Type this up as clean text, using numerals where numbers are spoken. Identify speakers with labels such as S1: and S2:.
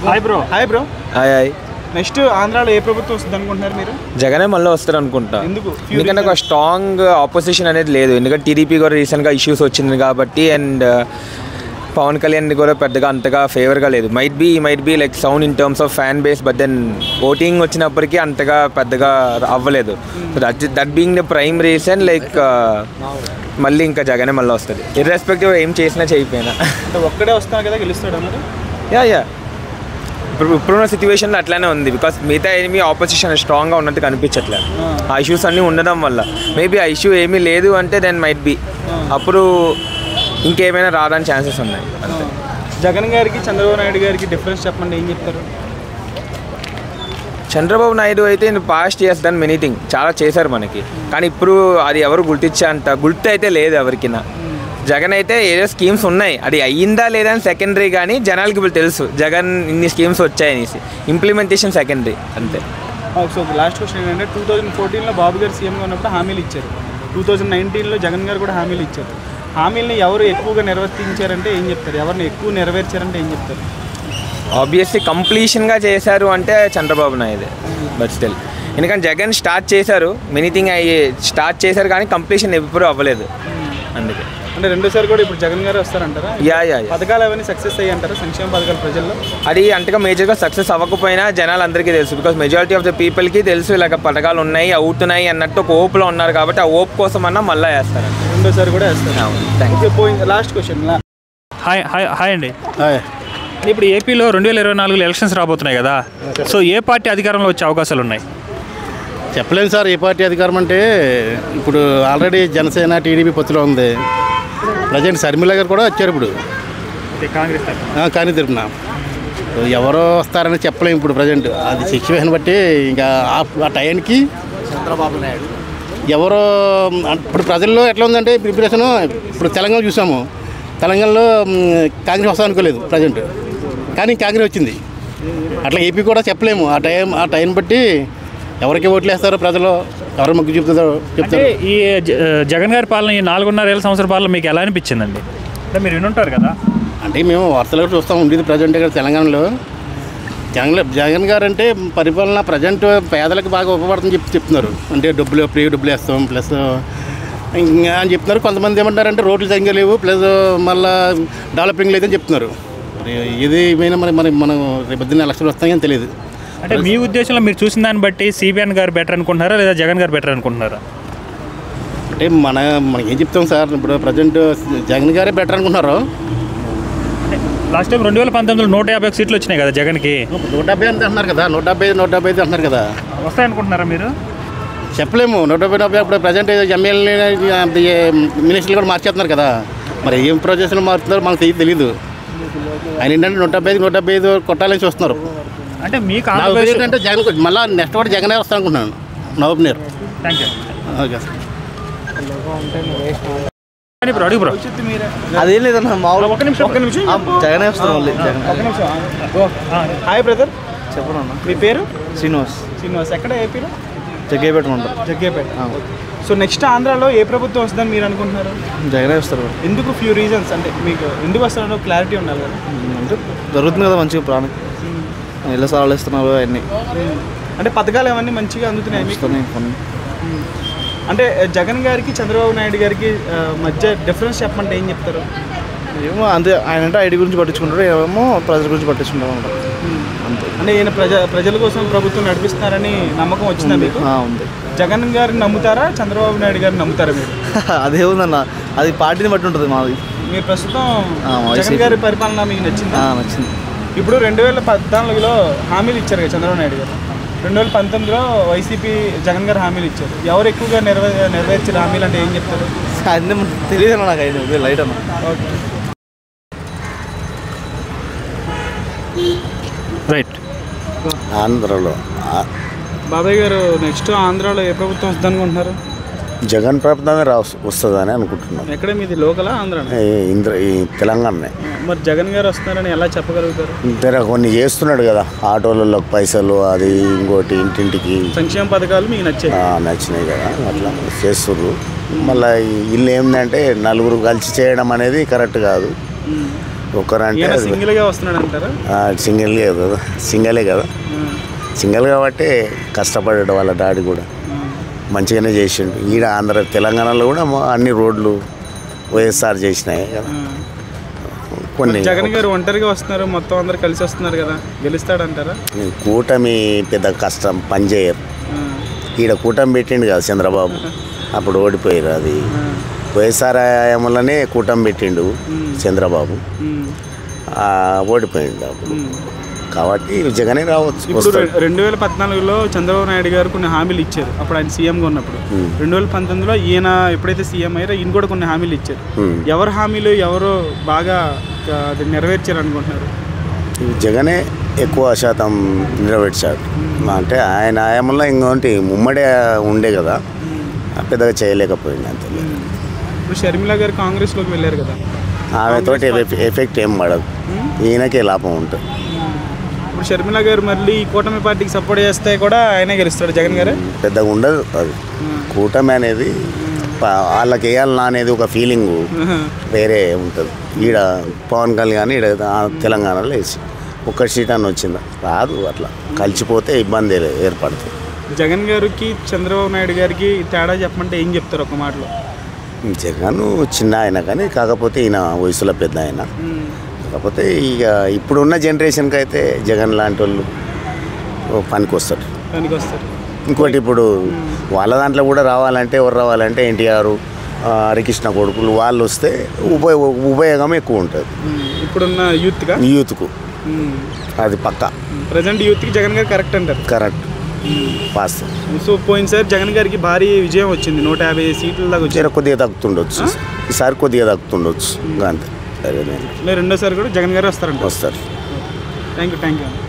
S1: Hi bro.
S2: Hi hi.
S1: Next ఆంధ్రాలో ఏ ప్రభుత్వం వస్తుంది అనుకుంటున్నారు మీరు?
S2: జగనే మళ్ళీ వస్తారు అనుకుంటా. ఎందుకంటే ఒక స్ట్రాంగ్ ఆపోజిషన్ అనేది లేదు. ఎందుకంటే టీడీపీ కూడా రీసెంట్గా ఇష్యూస్ వచ్చింది కాబట్టి, అండ్ పవన్ కళ్యాణ్ కూడా పెద్దగా అంతగా ఫేవర్గా లేదు. Might be like sound in terms of fan base, but then voting వచ్చినప్పటికీ అంతగా పెద్దగా అవ్వలేదు. That being the prime reason, like మళ్ళీ ఇంకా జగనే మళ్ళీ వస్తుంది, ఇర్రెస్పెక్టివ్ ఏం చేసినా చేయకపోయినా.
S1: ఒక్కడే వస్తున్నా కదా గెలుస్తాడు మరి?
S2: యా ఇప్పుడున్న సిచ్యువేషన్లో అట్లానే ఉంది. బికాస్ మిగతా ఏమీ ఆపోజిషన్ స్ట్రాంగ్గా ఉన్నట్టు కనిపించట్లేదు. ఆ ఇష్యూస్ అన్నీ ఉండడం వల్ల మేబీ ఆ ఇష్యూ ఏమీ లేదు అంటే దెన్ మైట్ బీ అప్పుడు ఇంకేమైనా రావడానికి ఛాన్సెస్ ఉన్నాయి. అంతే.
S1: జగన్ గారికి చంద్రబాబు నాయుడు గారికి డిఫరెన్స్ చెప్పండి, ఏం చెప్తారు?
S2: చంద్రబాబు నాయుడు అయితే పాస్ట్ ఇయర్స్ డన్ మెనీథింగ్, చాలా చేశారు మనకి. కానీ ఇప్పుడు అది ఎవరు గుర్తించే అంత గుర్తు అయితే లేదు ఎవరికినా. జగన్ అయితే ఏదో స్కీమ్స్ ఉన్నాయి, అది అయ్యిందా లేదా అని సెకండరీ, కానీ జనాలకి ఇప్పుడు తెలుసు జగన్ ఇన్ని స్కీమ్స్ వచ్చాయనేసి. ఇంప్లిమెంటేషన్ సెకండరీ అంతే.
S1: సో లాస్ట్ క్వశ్చన్ ఏంటంటే 2014లో బాబు గారు సీఎంగా ఉన్నప్పుడు హామీలు ఇచ్చారు, 2019లో జగన్ గారు కూడా హామీలు ఇచ్చారు. హామీలని ఎవరు ఎక్కువగా నిర్వర్తించారంటే ఏం చెప్తారు? ఎవరిని ఎక్కువ నెరవేర్చారంటే ఏం చెప్తారు?
S2: ఆబ్వియస్లీ కంప్లీషన్గా చేశారు అంటే చంద్రబాబు నాయుడు, బట్ స్టిల్ ఎందుకంటే జగన్ స్టార్ట్ చేశారు, మెనీథింగ్ స్టార్ట్ చేశారు కానీ కంప్లీషన్ ఎప్పుడు అవ్వలేదు. అందుకే
S1: అంటే రెండోసారి కూడా ఇప్పుడు జగన్ గారు వస్తారంటారా?
S2: యా
S1: పథకాలు అవన్నీ సక్సెస్ అయ్యి అంటారా? సంక్షేమ పథకాలు ప్రజల్లో
S2: అది అంతగా మేజర్గా సక్సెస్ అవ్వకపోయినా జనాలు అందరికీ తెలుసు. బికాస్ మెజారిటీ ఆఫ్ ద పీపుల్కి తెలుసు ఇలాగ పథకాలు ఉన్నాయి, అవుతున్నాయి అన్నట్టు ఒక ఓప్లో ఉన్నారు కాబట్టి ఆ ఓప్ కోసం అన్నా మళ్ళీ వేస్తారు.
S1: రెండోసారి కూడా వేస్తారు. Last question.
S3: హాయ్ అండి. ఇప్పుడు ఏపీలో 2024 ఎలక్షన్స్ రాబోతున్నాయి కదా, సో ఏ పార్టీ అధికారంలో వచ్చే అవకాశాలు ఉన్నాయి?
S4: చెప్పలేము సార్ ఏ పార్టీ అధికారం అంటే. ఇప్పుడు ఆల్రెడీ జనసేన టీడీపీ పొత్తులో ఉంది. ప్రజెంట్ శర్మిల గారు కూడా వచ్చారు ఇప్పుడు కాంగ్రెస్ తరఫున. ఎవరో వస్తారని చెప్పలేము ఇప్పుడు ప్రజెంట్. అది సిచ్యువేషన్ బట్టి ఇంకా ఆ టైంకి చంద్రబాబు నాయుడు ఎవరో. ఇప్పుడు ప్రజల్లో ఎట్లా ఉందంటే ప్రిపరేషను. ఇప్పుడు తెలంగాణ చూసాము, తెలంగాణలో కాంగ్రెస్ వస్తా అనుకోలేదు ప్రజెంట్, కానీ కాంగ్రెస్ వచ్చింది. అట్లా ఏపీ కూడా చెప్పలేము. ఆ టైం బట్టి ఎవరికి ఓట్లు వేస్తారో ప్రజలు, ఎవరు మొగ్గు చెప్తారో చెప్తారు.
S3: ఈ జగన్ గారి పాలన, ఈ 4.5 సంవత్సరాల పాలన మీకు ఎలా అనిపించిందండి? అంటే మీరు వినుంటారు కదా.
S4: అంటే మేము వార్తలు కూడా చూస్తాం ఉండేది ప్రజెంట్ ఇక్కడ తెలంగాణలో. జగన్ గారు అంటే పరిపాలన ప్రజెంట్ పేదలకు బాగా ఉపయోగపడుతుందని చెప్తున్నారు. అంటే ఫ్రీ డబ్బులు వేస్తాం ప్లస్ ఇంకా అని చెప్తున్నారు. కొంతమంది ఏమంటారంటే రోడ్లు సరిగ్గా లేవు, ప్లస్ మళ్ళీ డెవలపింగ్ లేదని చెప్తున్నారు. ఇది ఏమైనా మనం రేపు పొద్దున్న ఎలక్షన్ వస్తాయని తెలియదు.
S3: అంటే మీ ఉద్దేశంలో మీరు చూసిన దాన్ని బట్టి సిబిఎన్ గారు బెటర్ అనుకుంటున్నారా లేదా జగన్ గారు బెటర్ అనుకుంటున్నారా?
S4: అంటే మనకి ఏం చెప్తాం సార్, ఇప్పుడు ప్రజెంట్ జగన్ గారే బెటర్ అనుకుంటున్నారు.
S3: లాస్ట్ టైం 2019లో 150 సీట్లు వచ్చినాయి కదా జగన్కి.
S4: 170 అంతే అంటున్నారు కదా, 175 అంటున్నారు కదా.
S3: వస్తాయనుకుంటున్నారా మీరు?
S4: చెప్పలేము. 150 ఇప్పుడు ప్రజెంట్ ఎమ్మెల్యే మినిస్టర్లు కూడా మార్చేస్తున్నారు కదా. మరి ఏం ప్రాసెస్లో మారుతున్నారో మనకు తెలియదు. ఆయన ఏంటంటే 175 కొట్టాలని చూస్తున్నారు.
S3: అంటే మీకు
S4: అంటే జగన్ మళ్ళీ నెక్స్ట్ కూడా జగనే వస్తాను అనుకుంటున్నాను. నా opinion.
S3: Thank you.
S4: Okay sir.
S1: అదేం లేదన్న మామూలు. ఒక్క నిమిషం జగనే వస్తాను మళ్ళీ. హాయ్ బ్రదర్, చెప్పండి. మీ పేరు? శ్రీనివాస్. ఎక్కడ ఏపీలో?
S4: జగ్గేపేట ఉంటారు.
S1: జగ్గేపేట. సో నెక్స్ట్ ఆంధ్రాలో ఏ ప్రభుత్వం వస్తుందని మీరు అనుకుంటున్నారు?
S4: జగనే వస్తారు.
S1: ఎందుకు? Few reasons. అంటే మీకు ఎందుకు వస్తారో క్లారిటీ ఉండాలి కదా.
S4: అంటే జరుగుతుంది కదా మంచిగా ప్రాణం, ఇళ్ళ సారాలు ఇస్తున్నారు అవన్నీ.
S1: అంటే పథకాలు ఏమన్నీ మంచిగా అందుతున్నాయి మీకు? అంటే జగన్ గారికి చంద్రబాబు నాయుడు గారికి మధ్య డిఫరెన్స్ చెప్పమంటే ఏం చెప్తారు?
S4: ఏమో అంతే. ఆయన అంటే ఐడి గురించి పట్టించుకుంటారు, ఏమో ప్రజల గురించి పట్టించుకుంటారు అంతే.
S1: అంటే ఈయన ప్రజల కోసం ప్రభుత్వం నడిపిస్తున్నారని నమ్మకం వచ్చిందా మీకు?
S4: ఉంది.
S1: జగన్ గారిని నమ్ముతారా, చంద్రబాబు నాయుడు గారిని నమ్ముతారా మీరు?
S4: అదేముందన్న, అది పార్టీని బట్టి ఉంటుంది మాది.
S1: మీరు ప్రస్తుతం జగన్ గారి పరిపాలన మీకు నచ్చింది?
S4: నచ్చింది.
S1: ఇప్పుడు 2014లో హామీలు ఇచ్చారు కదా చంద్రబాబు నాయుడు గారు, 2019లో వైసీపీ జగన్ గారు హామీలు ఇచ్చారు. ఎవరు ఎక్కువగా నెరవేర్చారు హామీలు అంటే ఏం చెప్తారు?
S4: తెలియదు నాకు, అయితే లైట్ అన్న.
S1: Okay
S3: right.
S5: ఆంధ్రలో
S1: బాబాయ్ గారు నెక్స్ట్ ఆంధ్రాలో ఏ ప్రభుత్వం వస్తుంది అనుకుంటున్నారు?
S5: జగన్ ప్రభుత్వమే వస్తుందని అనుకుంటున్నాం.
S1: ఎక్కడ మీది? లోకలా ఆంధ్ర?
S5: తెలంగాణనే.
S1: మరి జగన్ గారు వస్తున్నారని ఎలా చెప్పగలుగుతారు?
S5: కొన్ని చేస్తున్నాడు కదా, ఆటోలలోకి పైసలు, అది ఇంకోటి ఇంటింటికి
S1: సంక్షేమ పథకాలు మీకు
S5: నచ్చినాయి కదా, అట్లా చేస్తుర్రు. మళ్ళీ వీళ్ళు ఏంటంటే నలుగురు కలిసి చేయడం అనేది కరెక్ట్ కాదు. ఒకరంటే
S1: ఈయన సింగిల్గా వస్తున్నాడు అంటారా?
S5: సింగిల్గా కదా, సింగలే కదా, సింగల్ కాబట్టి కష్టపడ్డాడు వాళ్ళ డాడీ కూడా మంచిగానే చేసిండు. ఈడ తెలంగాణలో కూడా అన్ని రోడ్లు వైఎస్ఆర్ చేసినాయి కదా. కొన్ని
S1: జగన్ గారు ఒంటరిగా వస్తున్నారు, మొత్తం అందరు కలిసి వస్తున్నారు కదా, గెలుస్తాడంటారా?
S5: కూటమి పెద్ద కష్టం పని చేయరు. ఈడ కూటమి పెట్టిండు కదా చంద్రబాబు, అప్పుడు ఓడిపోయారు. అది వైఎస్ఆర్ హయాంలోనే కూటమి పెట్టిండు చంద్రబాబు, ఓడిపోయిండు అప్పుడు. కాబట్టి జగనే రావచ్చు.
S1: ఇప్పుడు 2014లో చంద్రబాబు నాయుడు గారు కొన్ని హామీలు ఇచ్చారు అప్పుడు ఆయన సీఎంగా ఉన్నప్పుడు. 2019లో ఈయన ఎప్పుడైతే సీఎం అయ్యారో ఈయన కూడా కొన్ని హామీలు ఇచ్చారు. ఎవరు హామీలు ఎవరు బాగా అది నెరవేర్చారు అనుకుంటున్నారు?
S5: జగనే ఎక్కువ శాతం నెరవేర్చాడు. అంటే ఆయన హయాంలో ఇంకోటి ఉమ్మడే ఉండే కదా, పెద్దగా చేయలేకపోయింది అంతే.
S1: ఇప్పుడు షర్మిల గారు కాంగ్రెస్లోకి వెళ్ళారు కదా,
S5: ఆమెతోటి ఎఫెక్ట్ ఏం పడదు, ఈయనకే లాభం ఉంటుంది.
S1: ఇప్పుడు షర్మిల గారు మళ్ళీ కూటమి పార్టీకి సపోర్ట్ చేస్తే కూడా ఆయనే గెలుస్తాడు జగన్ గారే?
S5: పెద్దగా ఉండదు అది. కూటమి అనేది వాళ్ళకి వేయాలన్నా అనేది ఒక ఫీలింగు వేరే ఉంటుంది. ఈడ పవన్ కళ్యాణ్ ఈడ తెలంగాణలో వేసి ఒక్క సీట్ అని వచ్చిందా రాదు. అట్లా కలిసిపోతే ఇబ్బంది ఏర్పడుతుంది.
S1: జగన్ గారికి చంద్రబాబు నాయుడు గారికి తేడా చెప్పమంటే ఏం చెప్తారు ఒక మాటలో?
S5: జగన్ చిన్న ఆయన కానీ కాకపోతే ఈయన వయసులో పెద్ద ఆయన. కాకపోతే ఇక ఇప్పుడున్న జనరేషన్కి అయితే జగన్ లాంటి వాళ్ళు పనికి వస్తారు. ఇంకోటి ఇప్పుడు వాళ్ళ దాంట్లో కూడా రావాలంటే ఎవరు రావాలంటే ఎన్టీఆర్, హరికృష్ణ కొడుకులు వాళ్ళు వస్తే ఉపయోగం ఎక్కువ ఉంటుంది
S1: ఇప్పుడున్న
S5: యూత్కు. అది పక్కా
S1: ప్రజెంట్ యూత్కి జగన్ గారు కరెక్ట్ అంటారు?
S5: Correct, pass.
S1: సో పోయినసారి జగన్ గారికి భారీ విజయం వచ్చింది, 150 సీట్ల దాకా వచ్చారు.
S5: కొద్దిగా తగ్గుతుండొచ్చు, ఈసారి కొద్దిగా తగ్గుతుండొచ్చు అంతే.
S1: రెండోసారి కూడా జగన్ గారు వస్తారంట?
S5: వస్తారు.
S1: Thank you.